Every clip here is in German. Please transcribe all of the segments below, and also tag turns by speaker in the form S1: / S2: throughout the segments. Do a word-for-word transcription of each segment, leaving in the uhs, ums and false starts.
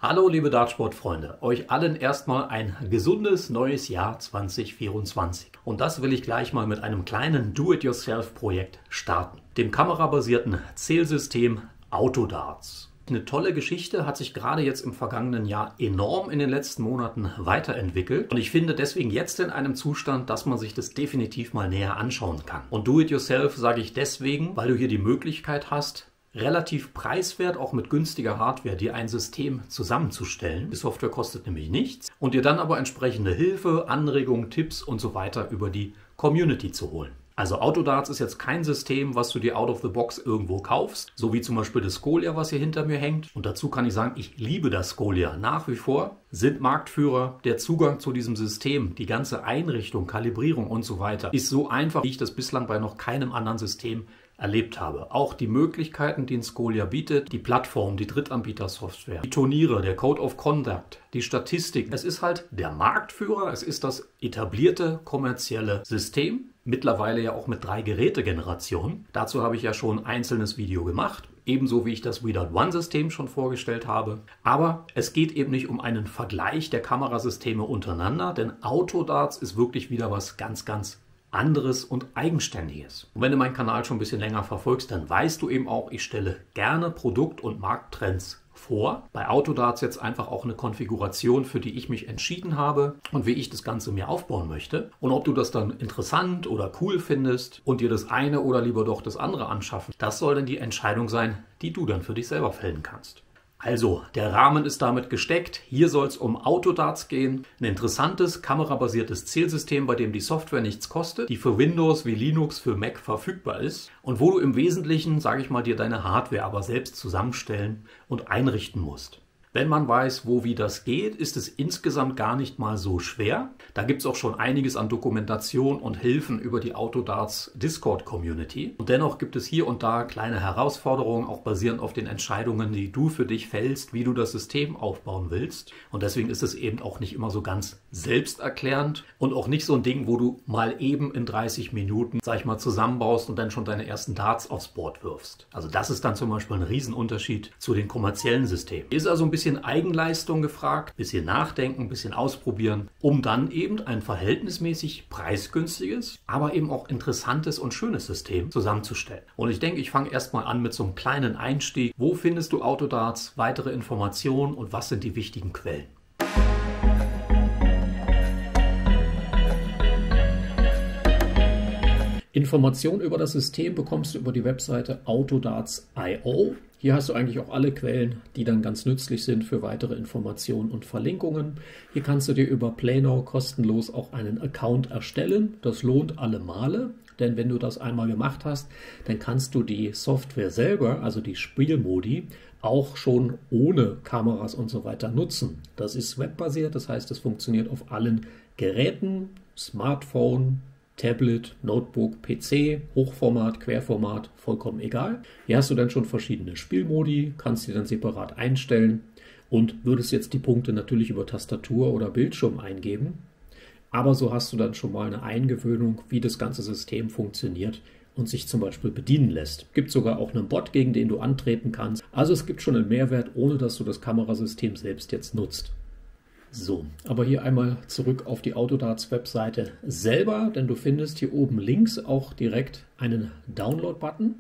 S1: Hallo liebe Dartsport-Freunde, euch allen erstmal ein gesundes neues Jahr zwanzig vierundzwanzig. Und das will ich gleich mal mit einem kleinen Do-it-yourself-Projekt starten, dem kamerabasierten Zählsystem Autodarts. Eine tolle Geschichte, hat sich gerade jetzt im vergangenen Jahr enorm in den letzten Monaten weiterentwickelt. Und ich finde deswegen jetzt in einem Zustand, dass man sich das definitiv mal näher anschauen kann. Und Do-it-yourself sage ich deswegen, weil du hier die Möglichkeit hast, relativ preiswert, auch mit günstiger Hardware, dir ein System zusammenzustellen. Die Software kostet nämlich nichts und dir dann aber entsprechende Hilfe, Anregungen, Tipps und so weiter über die Community zu holen. Also Autodarts ist jetzt kein System, was du dir out of the box irgendwo kaufst, so wie zum Beispiel das Scolia, was hier hinter mir hängt. Und dazu kann ich sagen, ich liebe das Scolia nach wie vor, sind Marktführer. Der Zugang zu diesem System, die ganze Einrichtung, Kalibrierung und so weiter ist so einfach, wie ich das bislang bei noch keinem anderen System erlebt habe. Auch die Möglichkeiten, die ein Scolia bietet, die Plattform, die Drittanbieter-Software, die Turniere, der Code of Conduct, die Statistik. Es ist halt der Marktführer, es ist das etablierte kommerzielle System, mittlerweile ja auch mit drei Gerätegenerationen. Dazu habe ich ja schon ein einzelnes Video gemacht, ebenso wie ich das We.One-System schon vorgestellt habe. Aber es geht eben nicht um einen Vergleich der Kamerasysteme untereinander, denn Autodarts ist wirklich wieder was ganz, ganz anderes und Eigenständiges. Und wenn du meinen Kanal schon ein bisschen länger verfolgst, dann weißt du eben auch, ich stelle gerne Produkt- und Markttrends vor. Bei Autodarts jetzt einfach auch eine Konfiguration, für die ich mich entschieden habe und wie ich das Ganze mir aufbauen möchte. Und ob du das dann interessant oder cool findest und dir das eine oder lieber doch das andere anschaffen, das soll dann die Entscheidung sein, die du dann für dich selber fällen kannst. Also, der Rahmen ist damit gesteckt. Hier soll es um Autodarts gehen. Ein interessantes, kamerabasiertes Zählsystem, bei dem die Software nichts kostet, die für Windows wie Linux, für Mac verfügbar ist und wo du im Wesentlichen, sage ich mal, dir deine Hardware aber selbst zusammenstellen und einrichten musst. Wenn man weiß, wo wie das geht, ist es insgesamt gar nicht mal so schwer. Da gibt es auch schon einiges an Dokumentation und Hilfen über die Autodarts Discord-Community. Und dennoch gibt es hier und da kleine Herausforderungen, auch basierend auf den Entscheidungen, die du für dich fällst, wie du das System aufbauen willst. Und deswegen ist es eben auch nicht immer so ganz selbsterklärend und auch nicht so ein Ding, wo du mal eben in dreißig Minuten, sag ich mal, zusammenbaust und dann schon deine ersten Darts aufs Board wirfst. Also das ist dann zum Beispiel ein Riesenunterschied zu den kommerziellen Systemen. Ist also ein bisschen bisschen Eigenleistung gefragt, bisschen nachdenken, bisschen ausprobieren, um dann eben ein verhältnismäßig preisgünstiges, aber eben auch interessantes und schönes System zusammenzustellen. Und ich denke, ich fange erstmal an mit so einem kleinen Einstieg. Wo findest du Autodarts, weitere Informationen und was sind die wichtigen Quellen? Informationen über das System bekommst du über die Webseite Autodarts punkt i o. Hier hast du eigentlich auch alle Quellen, die dann ganz nützlich sind für weitere Informationen und Verlinkungen. Hier kannst du dir über PlayNow kostenlos auch einen Account erstellen. Das lohnt alle Male, denn wenn du das einmal gemacht hast, dann kannst du die Software selber, also die Spielmodi, auch schon ohne Kameras und so weiter nutzen. Das ist webbasiert, das heißt, es funktioniert auf allen Geräten, Smartphone, Tablet, Notebook, P C, Hochformat, Querformat, vollkommen egal. Hier hast du dann schon verschiedene Spielmodi, kannst die dann separat einstellen und würdest jetzt die Punkte natürlich über Tastatur oder Bildschirm eingeben. Aber so hast du dann schon mal eine Eingewöhnung, wie das ganze System funktioniert und sich zum Beispiel bedienen lässt. Es gibt sogar auch einen Bot, gegen den du antreten kannst. Also es gibt schon einen Mehrwert, ohne dass du das Kamerasystem selbst jetzt nutzt. So, aber hier einmal zurück auf die Autodarts-Webseite selber, denn du findest hier oben links auch direkt einen Download-Button.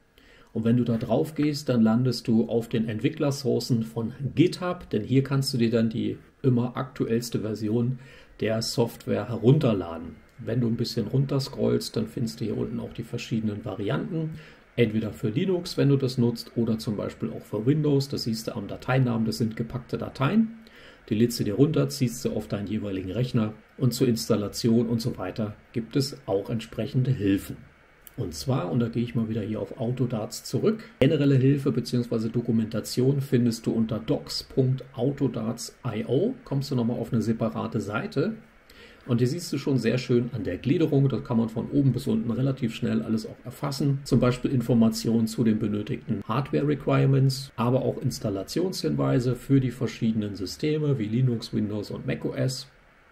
S1: Und wenn du da drauf gehst, dann landest du auf den Entwicklersourcen von GitHub, denn hier kannst du dir dann die immer aktuellste Version der Software herunterladen. Wenn du ein bisschen runterscrollst, dann findest du hier unten auch die verschiedenen Varianten. Entweder für Linux, wenn du das nutzt, oder zum Beispiel auch für Windows. Das siehst du am Dateinamen, das sind gepackte Dateien. Die lädst du dir runter, ziehst du auf deinen jeweiligen Rechner und zur Installation und so weiter gibt es auch entsprechende Hilfen. Und zwar, und da gehe ich mal wieder hier auf Autodarts zurück, generelle Hilfe bzw. Dokumentation findest du unter docs punkt autodarts punkt i o, kommst du nochmal auf eine separate Seite. Und hier siehst du schon sehr schön an der Gliederung, da kann man von oben bis unten relativ schnell alles auch erfassen. Zum Beispiel Informationen zu den benötigten Hardware-Requirements, aber auch Installationshinweise für die verschiedenen Systeme wie Linux, Windows und macOS.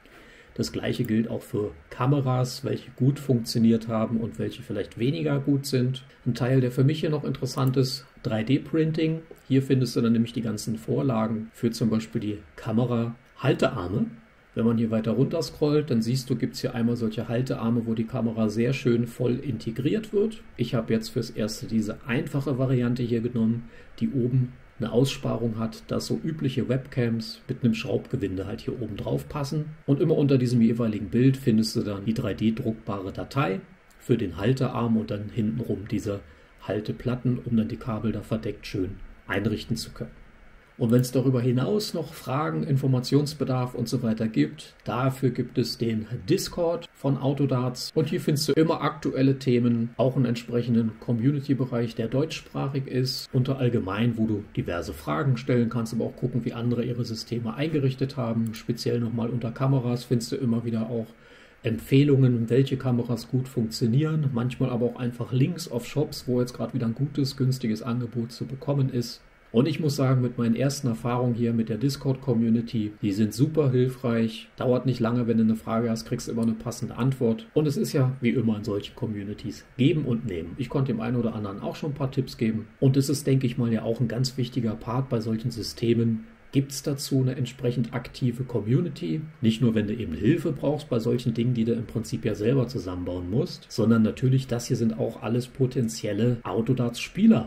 S1: Das gleiche gilt auch für Kameras, welche gut funktioniert haben und welche vielleicht weniger gut sind. Ein Teil, der für mich hier noch interessant ist, drei D Printing. Hier findest du dann nämlich die ganzen Vorlagen für zum Beispiel die Kamera-Haltearme. Wenn man hier weiter runter scrollt, dann siehst du, gibt es hier einmal solche Haltearme, wo die Kamera sehr schön voll integriert wird. Ich habe jetzt fürs Erste diese einfache Variante hier genommen, die oben eine Aussparung hat, dass so übliche Webcams mit einem Schraubgewinde halt hier oben drauf passen. Und immer unter diesem jeweiligen Bild findest du dann die drei D druckbare Datei für den Haltearm und dann hintenrum diese Halteplatten, um dann die Kabel da verdeckt schön einrichten zu können. Und wenn es darüber hinaus noch Fragen, Informationsbedarf und so weiter gibt, dafür gibt es den Discord von Autodarts. Und hier findest du immer aktuelle Themen, auch einen entsprechenden Community-Bereich, der deutschsprachig ist, unter allgemein, wo du diverse Fragen stellen kannst, aber auch gucken, wie andere ihre Systeme eingerichtet haben. Speziell nochmal unter Kameras findest du immer wieder auch Empfehlungen, welche Kameras gut funktionieren. Manchmal aber auch einfach Links auf Shops, wo jetzt gerade wieder ein gutes, günstiges Angebot zu bekommen ist. Und ich muss sagen, mit meinen ersten Erfahrungen hier mit der Discord-Community, die sind super hilfreich. Dauert nicht lange, wenn du eine Frage hast, kriegst du immer eine passende Antwort. Und es ist ja, wie immer in solchen Communities, geben und nehmen. Ich konnte dem einen oder anderen auch schon ein paar Tipps geben. Und es ist, denke ich mal, ja auch ein ganz wichtiger Part bei solchen Systemen. Gibt es dazu eine entsprechend aktive Community? Nicht nur, wenn du eben Hilfe brauchst bei solchen Dingen, die du im Prinzip ja selber zusammenbauen musst, sondern natürlich, das hier sind auch alles potenzielle Autodarts-Spieler.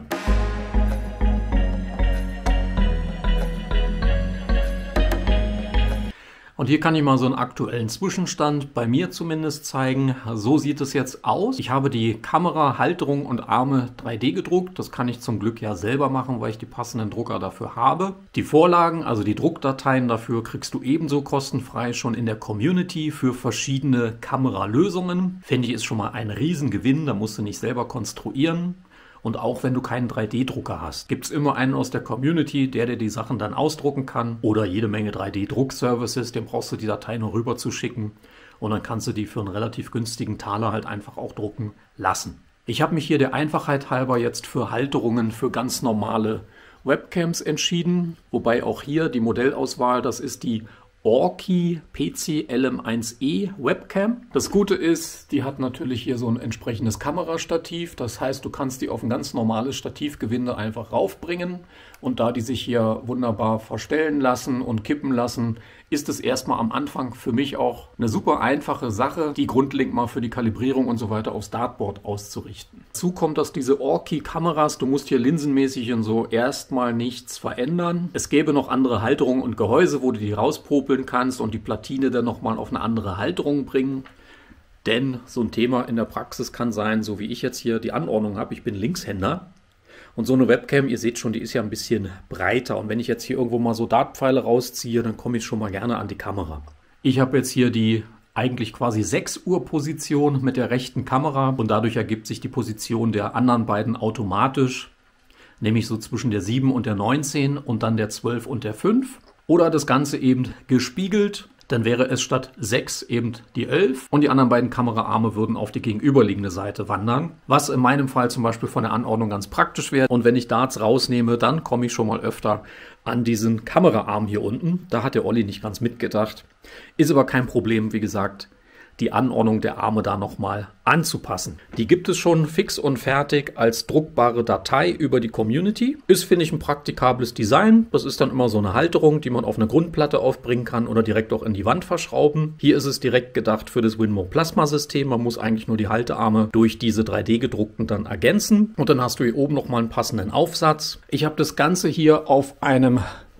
S1: Und hier kann ich mal so einen aktuellen Zwischenstand bei mir zumindest zeigen. So sieht es jetzt aus. Ich habe die Kamera, Halterung und Arme drei D gedruckt. Das kann ich zum Glück ja selber machen, weil ich die passenden Drucker dafür habe. Die Vorlagen, also die Druckdateien dafür, kriegst du ebenso kostenfrei schon in der Community für verschiedene Kameralösungen. Finde ich, ist schon mal ein Riesengewinn. Da musst du nicht selber konstruieren. Und auch wenn du keinen drei D Drucker hast, gibt es immer einen aus der Community, der dir die Sachen dann ausdrucken kann. Oder jede Menge drei D Druckservices, dem brauchst du die Datei nur rüber zu schicken. Und dann kannst du die für einen relativ günstigen Taler halt einfach auch drucken lassen. Ich habe mich hier der Einfachheit halber jetzt für Halterungen für ganz normale Webcams entschieden. Wobei auch hier die Modellauswahl, das ist die Orki P C L M eins E Webcam. Das Gute ist, die hat natürlich hier so ein entsprechendes Kamerastativ. Das heißt, du kannst die auf ein ganz normales Stativgewinde einfach raufbringen. Und da die sich hier wunderbar verstellen lassen und kippen lassen, ist es erstmal am Anfang für mich auch eine super einfache Sache, die grundlegend mal für die Kalibrierung und so weiter aufs Dartboard auszurichten. Dazu kommt, dass diese Orki-Kameras, du musst hier linsenmäßig und so erstmal nichts verändern. Es gäbe noch andere Halterungen und Gehäuse, wo du die rauspopeln kannst und die Platine dann nochmal auf eine andere Halterung bringen. Denn so ein Thema in der Praxis kann sein, so wie ich jetzt hier die Anordnung habe, ich bin Linkshänder. Und so eine Webcam, ihr seht schon, die ist ja ein bisschen breiter. Und wenn ich jetzt hier irgendwo mal so Dartpfeile rausziehe, dann komme ich schon mal gerne an die Kamera. Ich habe jetzt hier die eigentlich quasi sechs Uhr Position mit der rechten Kamera. Und dadurch ergibt sich die Position der anderen beiden automatisch. Nämlich so zwischen der sieben und der neunzehn und dann der zwölf und der fünf. Oder das Ganze eben gespiegelt. Dann wäre es statt sechs eben die elf und die anderen beiden Kameraarme würden auf die gegenüberliegende Seite wandern, was in meinem Fall zum Beispiel von der Anordnung ganz praktisch wäre. Und wenn ich Darts rausnehme, dann komme ich schon mal öfter an diesen Kameraarm hier unten. Da hat der Olli nicht ganz mitgedacht. Ist aber kein Problem, wie gesagt, die Anordnung der Arme da nochmal anzupassen. Die gibt es schon fix und fertig als druckbare Datei über die Community. Ist, finde ich, ein praktikables Design. Das ist dann immer so eine Halterung, die man auf eine Grundplatte aufbringen kann oder direkt auch in die Wand verschrauben. Hier ist es direkt gedacht für das Winmo Plasma System. Man muss eigentlich nur die Haltearme durch diese drei D gedruckten dann ergänzen. Und dann hast du hier oben nochmal einen passenden Aufsatz. Ich habe das Ganze hier auf einem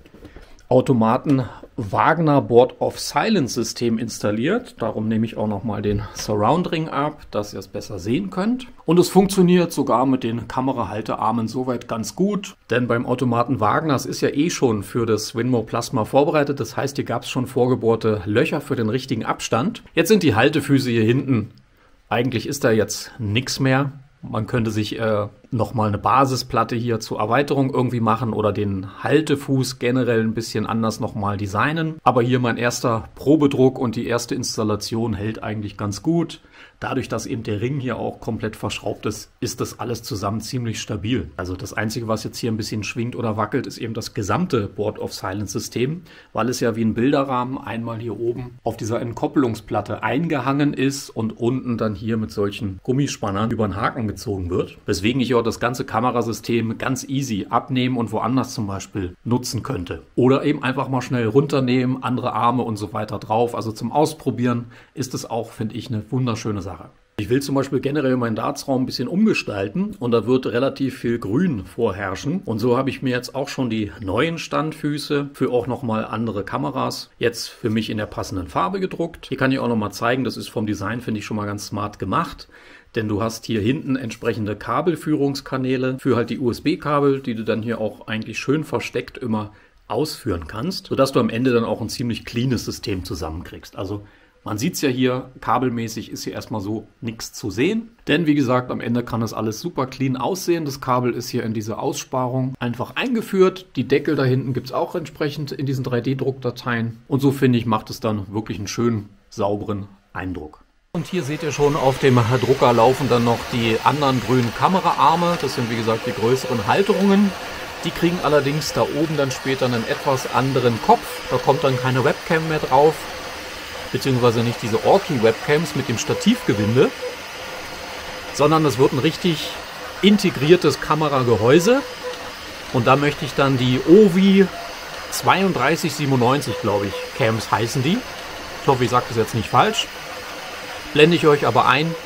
S1: Automaten Wagner Board of Silence System installiert. Darum nehme ich auch nochmal den Surround Ring ab, dass ihr es besser sehen könnt. Und es funktioniert sogar mit den Kamerahaltearmen soweit ganz gut. Denn beim Automaten Wagner, es ist ja eh schon für das Winmo Plasma vorbereitet. Das heißt, hier gab es schon vorgebohrte Löcher für den richtigen Abstand. Jetzt sind die Haltefüße hier hinten. Eigentlich ist da jetzt nichts mehr. Man könnte sich äh, nochmal eine Basisplatte hier zur Erweiterung irgendwie machen oder den Haltefuß generell ein bisschen anders nochmal designen. Aber hier mein erster Probedruck und die erste Installation hält eigentlich ganz gut. Dadurch, dass eben der Ring hier auch komplett verschraubt ist, ist das alles zusammen ziemlich stabil. Also das Einzige, was jetzt hier ein bisschen schwingt oder wackelt, ist eben das gesamte Board of Silence System, weil es ja wie ein Bilderrahmen einmal hier oben auf dieser Entkoppelungsplatte eingehangen ist und unten dann hier mit solchen Gummispannern über den Haken gezogen wird. Weswegen ich auch das ganze Kamerasystem ganz easy abnehmen und woanders zum Beispiel nutzen könnte. Oder eben einfach mal schnell runternehmen, andere Arme und so weiter drauf. Also zum Ausprobieren ist es auch, finde ich, eine wunderschöne Sache. Ich will zum Beispiel generell meinen Dartsraum ein bisschen umgestalten und da wird relativ viel Grün vorherrschen. Und so habe ich mir jetzt auch schon die neuen Standfüße für auch nochmal andere Kameras jetzt für mich in der passenden Farbe gedruckt. Hier kann ich auch nochmal zeigen, das ist vom Design, finde ich, schon mal ganz smart gemacht. Denn du hast hier hinten entsprechende Kabelführungskanäle für halt die U S B-Kabel, die du dann hier auch eigentlich schön versteckt immer ausführen kannst, sodass du am Ende dann auch ein ziemlich cleanes System zusammenkriegst. Also man sieht es ja hier, kabelmäßig ist hier erstmal so nichts zu sehen. Denn wie gesagt, am Ende kann das alles super clean aussehen. Das Kabel ist hier in diese Aussparung einfach eingeführt. Die Deckel da hinten gibt es auch entsprechend in diesen drei D-Druckdateien. Und so finde ich, macht es dann wirklich einen schönen, sauberen Eindruck. Und hier seht ihr schon, auf dem Drucker laufen dann noch die anderen grünen Kameraarme. Das sind wie gesagt die größeren Halterungen. Die kriegen allerdings da oben dann später einen etwas anderen Kopf. Da kommt dann keine Webcam mehr drauf. Beziehungsweise nicht diese Orki-Webcams mit dem Stativgewinde, sondern es wird ein richtig integriertes Kameragehäuse. Und da möchte ich dann die O V I zweiunddreißig siebenundneunzig, glaube ich, Cams heißen die. Ich hoffe, ich sage das jetzt nicht falsch. Blende ich euch aber ein.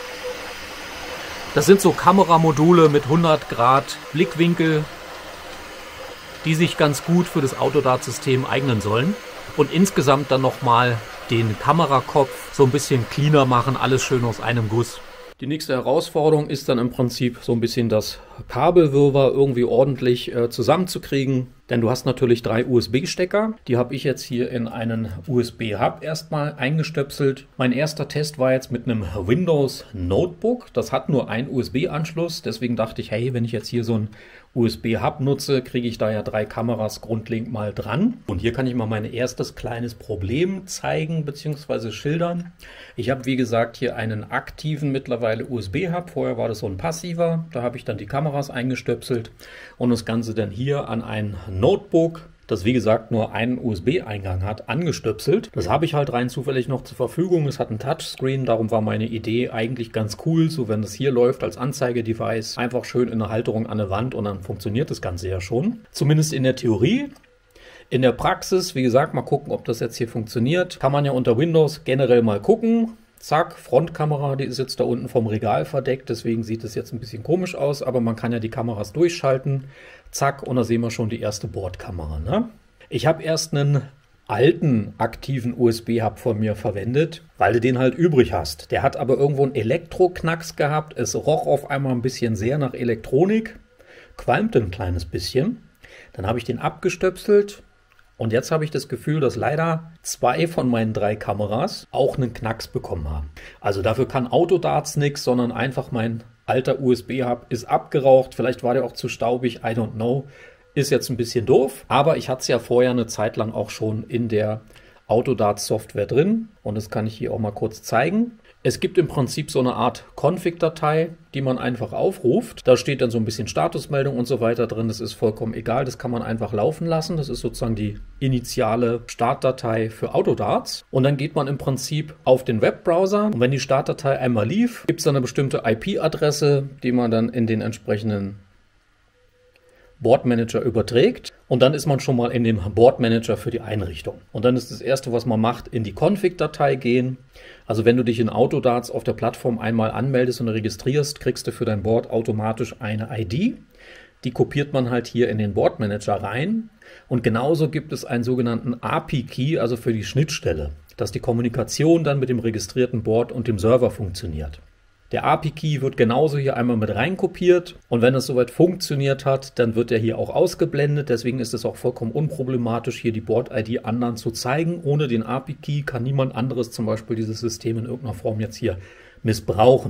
S1: Das sind so Kameramodule mit hundert Grad Blickwinkel, die sich ganz gut für das Autodart-System eignen sollen. Und insgesamt dann nochmal den Kamerakopf so ein bisschen cleaner machen, alles schön aus einem Guss. Die nächste Herausforderung ist dann im Prinzip so ein bisschen das Kabelwirrwarr irgendwie ordentlich äh, zusammenzukriegen. Denn du hast natürlich drei U S B-Stecker. Die habe ich jetzt hier in einen U S B-Hub erstmal eingestöpselt. Mein erster Test war jetzt mit einem Windows Notebook. Das hat nur einen U S B-Anschluss. Deswegen dachte ich, hey, wenn ich jetzt hier so einen U S B-Hub nutze, kriege ich da ja drei Kameras grundlegend mal dran. Und hier kann ich mal mein erstes kleines Problem zeigen bzw. schildern. Ich habe wie gesagt hier einen aktiven mittlerweile U S B-Hub. Vorher war das so ein passiver. Da habe ich dann die Kameras eingestöpselt und das Ganze dann hier an ein Notebook, das wie gesagt nur einen U S B-Eingang hat, angestöpselt. Das habe ich halt rein zufällig noch zur Verfügung. Es hat ein Touchscreen, darum war meine Idee eigentlich ganz cool, so wenn das hier läuft als Anzeigedevice, einfach schön in der Halterung an der Wand und dann funktioniert das Ganze ja schon. Zumindest in der Theorie. In der Praxis, wie gesagt, mal gucken, ob das jetzt hier funktioniert. Kann man ja unter Windows generell mal gucken. Zack, Frontkamera, die ist jetzt da unten vom Regal verdeckt, deswegen sieht es jetzt ein bisschen komisch aus, aber man kann ja die Kameras durchschalten. Zack, und da sehen wir schon die erste Bordkamera. Ne? Ich habe erst einen alten aktiven U S B-Hub von mir verwendet, weil du den halt übrig hast. Der hat aber irgendwo einen Elektroknacks gehabt. Es roch auf einmal ein bisschen sehr nach Elektronik, qualmte ein kleines bisschen. Dann habe ich den abgestöpselt. Und jetzt habe ich das Gefühl, dass leider zwei von meinen drei Kameras auch einen Knacks bekommen haben. Also dafür kann Autodarts nichts, sondern einfach mein alter U S B-Hub ist abgeraucht. Vielleicht war der auch zu staubig, I don't know. Ist jetzt ein bisschen doof, aber ich hatte es ja vorher eine Zeit lang auch schon in der Autodarts-Software drin. Und das kann ich hier auch mal kurz zeigen. Es gibt im Prinzip so eine Art Config-Datei, die man einfach aufruft. Da steht dann so ein bisschen Statusmeldung und so weiter drin. Das ist vollkommen egal, das kann man einfach laufen lassen. Das ist sozusagen die initiale Startdatei für Autodarts. Und dann geht man im Prinzip auf den Webbrowser. Und wenn die Startdatei einmal lief, gibt es dann eine bestimmte I P-Adresse, die man dann in den entsprechenden Boardmanager überträgt und dann ist man schon mal in dem Boardmanager für die Einrichtung. Und dann ist das erste, was man macht, in die Config-Datei gehen. Also wenn du dich in Autodarts auf der Plattform einmal anmeldest und registrierst, kriegst du für dein Board automatisch eine I D. Die kopiert man halt hier in den Boardmanager rein. Und genauso gibt es einen sogenannten A P I-Key, also für die Schnittstelle, dass die Kommunikation dann mit dem registrierten Board und dem Server funktioniert. Der A P I-Key wird genauso hier einmal mit reinkopiert und wenn es soweit funktioniert hat, dann wird er hier auch ausgeblendet. Deswegen ist es auch vollkommen unproblematisch, hier die Board-I D anderen zu zeigen. Ohne den A P I-Key kann niemand anderes zum Beispiel dieses System in irgendeiner Form jetzt hier missbrauchen.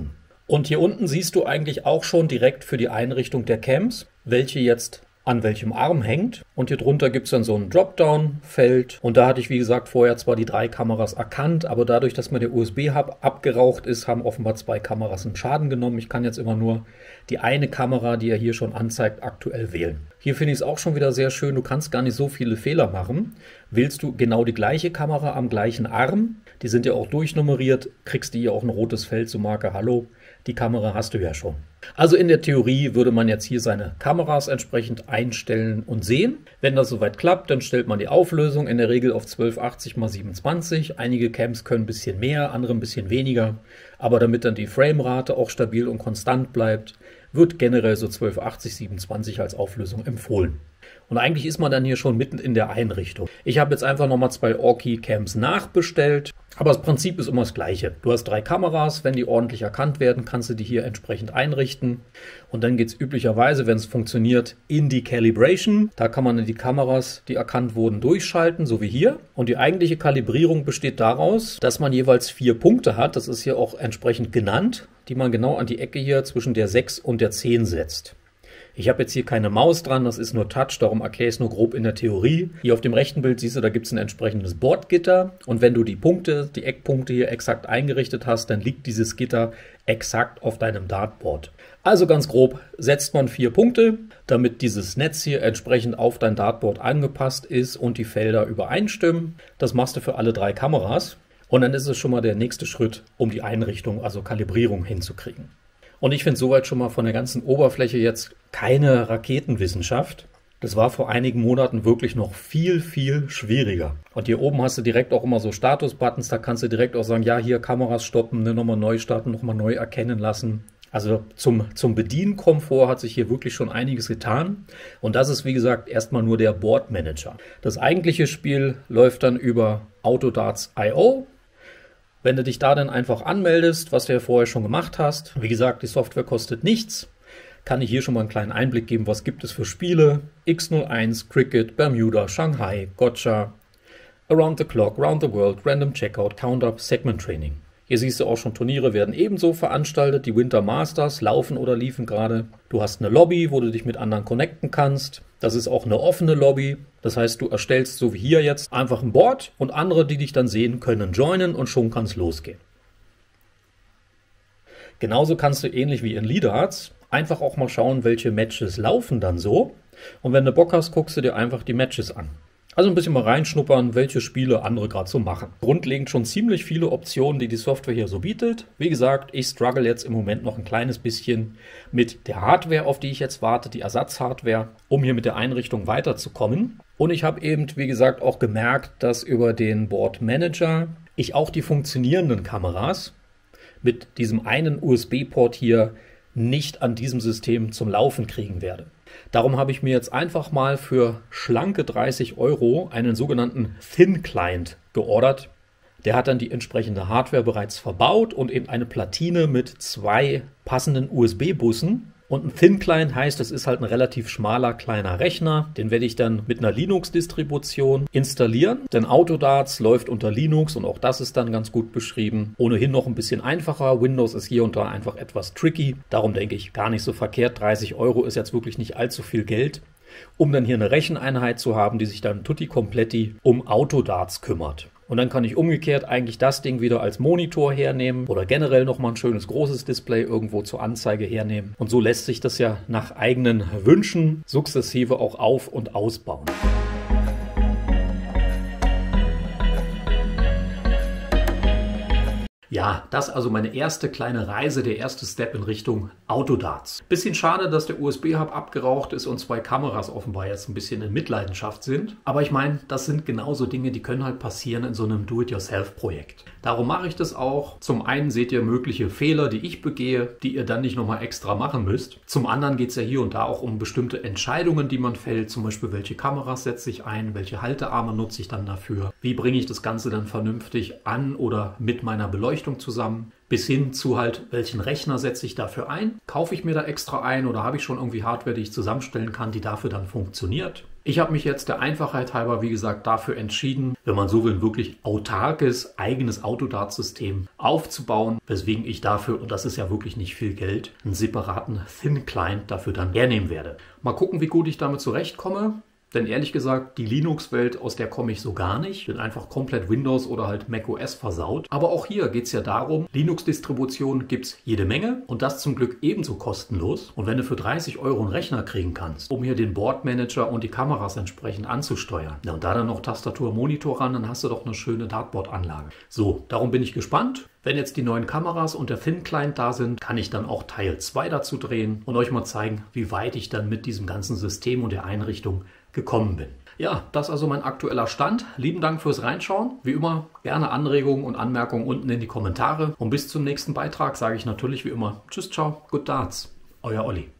S1: Und hier unten siehst du eigentlich auch schon direkt für die Einrichtung der Cams, welche jetzt an welchem Arm hängt. Und hier drunter gibt es dann so ein Dropdown-Feld. Und da hatte ich, wie gesagt, vorher zwar die drei Kameras erkannt, aber dadurch, dass mir der U S B-Hub abgeraucht ist, haben offenbar zwei Kameras einen Schaden genommen. Ich kann jetzt immer nur die eine Kamera, die er hier schon anzeigt, aktuell wählen. Hier finde ich es auch schon wieder sehr schön. Du kannst gar nicht so viele Fehler machen. Wählst du genau die gleiche Kamera am gleichen Arm, die sind ja auch durchnummeriert, kriegst du hier auch ein rotes Feld zur Marke Hallo. Die Kamera hast du ja schon. Also in der Theorie würde man jetzt hier seine Kameras entsprechend einstellen und sehen. Wenn das soweit klappt, dann stellt man die Auflösung in der Regel auf zwölf achtzig mal siebenundzwanzig. Einige Cams können ein bisschen mehr, andere ein bisschen weniger. Aber damit dann die Framerate auch stabil und konstant bleibt, wird generell so zwölf achtzig siebenundzwanzig als Auflösung empfohlen. Und eigentlich ist man dann hier schon mitten in der Einrichtung. Ich habe jetzt einfach nochmal zwei Orki-Cams nachbestellt, aber das Prinzip ist immer das gleiche. Du hast drei Kameras, wenn die ordentlich erkannt werden, kannst du die hier entsprechend einrichten. Und dann geht es üblicherweise, wenn es funktioniert, in die Calibration. Da kann man die Kameras, die erkannt wurden, durchschalten, so wie hier. Und die eigentliche Kalibrierung besteht daraus, dass man jeweils vier Punkte hat, das ist hier auch entsprechend genannt, die man genau an die Ecke hier zwischen der sechs und der zehn setzt. Ich habe jetzt hier keine Maus dran, das ist nur Touch, darum erkläre ich es nur grob in der Theorie. Hier auf dem rechten Bild siehst du, da gibt es ein entsprechendes Bordgitter und wenn du die Punkte, die Eckpunkte hier exakt eingerichtet hast, dann liegt dieses Gitter exakt auf deinem Dartboard. Also ganz grob setzt man vier Punkte, damit dieses Netz hier entsprechend auf dein Dartboard angepasst ist und die Felder übereinstimmen. Das machst du für alle drei Kameras und dann ist es schon mal der nächste Schritt, um die Einrichtung, also Kalibrierung hinzukriegen. Und ich finde soweit schon mal von der ganzen Oberfläche jetzt keine Raketenwissenschaft. Das war vor einigen Monaten wirklich noch viel, viel schwieriger. Und hier oben hast du direkt auch immer so Status-Buttons, da kannst du direkt auch sagen, ja, hier Kameras stoppen, ne, nochmal neu starten, nochmal neu erkennen lassen. Also zum, zum Bedienkomfort hat sich hier wirklich schon einiges getan. Und das ist, wie gesagt, erstmal nur der Board-Manager. Das eigentliche Spiel läuft dann über Autodarts Punkt i o. Wenn du dich da dann einfach anmeldest, was du ja vorher schon gemacht hast, wie gesagt, die Software kostet nichts, kann ich hier schon mal einen kleinen Einblick geben, was gibt es für Spiele. X null eins, Cricket, Bermuda, Shanghai, Gotcha, Around the Clock, Round the World, Random Checkout, Count-Up, Segment Training. Hier siehst du auch schon, Turniere werden ebenso veranstaltet, die Winter Masters laufen oder liefen gerade. Du hast eine Lobby, wo du dich mit anderen connecten kannst. Das ist auch eine offene Lobby. Das heißt, du erstellst so wie hier jetzt einfach ein Board und andere, die dich dann sehen, können joinen und schon kann es losgehen. Genauso kannst du ähnlich wie in Leadarts einfach auch mal schauen, welche Matches laufen dann so. Und wenn du Bock hast, guckst du dir einfach die Matches an. Also ein bisschen mal reinschnuppern, welche Spiele andere gerade so machen. Grundlegend schon ziemlich viele Optionen, die die Software hier so bietet. Wie gesagt, ich struggle jetzt im Moment noch ein kleines bisschen mit der Hardware, auf die ich jetzt warte, die Ersatzhardware, um hier mit der Einrichtung weiterzukommen. Und ich habe eben, wie gesagt, auch gemerkt, dass über den Board Manager ich auch die funktionierenden Kameras mit diesem einen U S B-Port hier nicht an diesem System zum Laufen kriegen werde. Darum habe ich mir jetzt einfach mal für schlanke dreißig Euro einen sogenannten Thin Client geordert. Der hat dann die entsprechende Hardware bereits verbaut und eben eine Platine mit zwei passenden U S B-Bussen. Und ein Thin Client heißt, das ist halt ein relativ schmaler, kleiner Rechner. Den werde ich dann mit einer Linux-Distribution installieren. Denn Autodarts läuft unter Linux und auch das ist dann ganz gut beschrieben. Ohnehin noch ein bisschen einfacher. Windows ist hier und da einfach etwas tricky. Darum denke ich, gar nicht so verkehrt. dreißig Euro ist jetzt wirklich nicht allzu viel Geld, um dann hier eine Recheneinheit zu haben, die sich dann tutti kompletti um Autodarts kümmert. Und dann kann ich umgekehrt eigentlich das Ding wieder als Monitor hernehmen oder generell nochmal ein schönes großes Display irgendwo zur Anzeige hernehmen. Und so lässt sich das ja nach eigenen Wünschen sukzessive auch auf- und ausbauen. Ja, das also meine erste kleine Reise, der erste Step in Richtung Autodarts. Bisschen schade, dass der U S B-Hub abgeraucht ist und zwei Kameras offenbar jetzt ein bisschen in Mitleidenschaft sind. Aber ich meine, das sind genauso Dinge, die können halt passieren in so einem Do-it-yourself-Projekt. Darum mache ich das auch. Zum einen seht ihr mögliche Fehler, die ich begehe, die ihr dann nicht nochmal extra machen müsst. Zum anderen geht es ja hier und da auch um bestimmte Entscheidungen, die man fällt. Zum Beispiel, welche Kameras setze ich ein, welche Haltearme nutze ich dann dafür. Wie bringe ich das Ganze dann vernünftig an oder mit meiner Beleuchtung zusammen, bis hin zu halt, welchen Rechner setze ich dafür ein? Kaufe ich mir da extra ein oder habe ich schon irgendwie Hardware, die ich zusammenstellen kann, die dafür dann funktioniert? Ich habe mich jetzt der Einfachheit halber, wie gesagt, dafür entschieden, wenn man so will, ein wirklich autarkes, eigenes Autodart-System aufzubauen, weswegen ich dafür, und das ist ja wirklich nicht viel Geld, einen separaten Thin Client dafür dann hernehmen werde. Mal gucken, wie gut ich damit zurechtkomme. Denn ehrlich gesagt, die Linux-Welt, aus der komme ich so gar nicht. Bin einfach komplett Windows oder halt macOS versaut. Aber auch hier geht es ja darum, Linux-Distributionen gibt es jede Menge und das zum Glück ebenso kostenlos. Und wenn du für dreißig Euro einen Rechner kriegen kannst, um hier den Boardmanager und die Kameras entsprechend anzusteuern, ja, und da dann noch Tastatur, Monitor ran, dann hast du doch eine schöne Dartboard-Anlage. So, darum bin ich gespannt. Wenn jetzt die neuen Kameras und der Thin Client da sind, kann ich dann auch Teil zwei dazu drehen und euch mal zeigen, wie weit ich dann mit diesem ganzen System und der Einrichtung gekommen bin. Ja, das ist also mein aktueller Stand. Lieben Dank fürs Reinschauen. Wie immer, gerne Anregungen und Anmerkungen unten in die Kommentare. Und bis zum nächsten Beitrag sage ich natürlich wie immer Tschüss, ciao, good darts. Euer Olli.